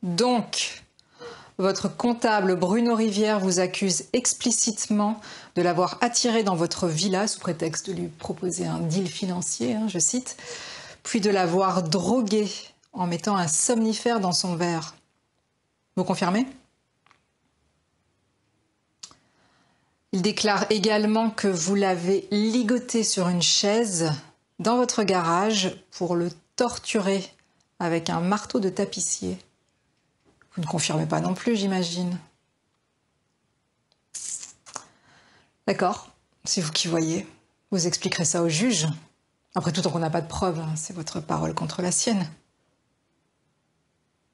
Donc, votre comptable Bruno Rivière vous accuse explicitement de l'avoir attiré dans votre villa sous prétexte de lui proposer un deal financier, je cite, puis de l'avoir drogué en mettant un somnifère dans son verre. Vous confirmez ? Il déclare également que vous l'avez ligoté sur une chaise dans votre garage pour le torturer avec un marteau de tapissier. Vous ne confirmez pas non plus, j'imagine. D'accord, c'est vous qui voyez. Vous expliquerez ça au juge. Après tout, tant qu'on n'a pas de preuves, c'est votre parole contre la sienne.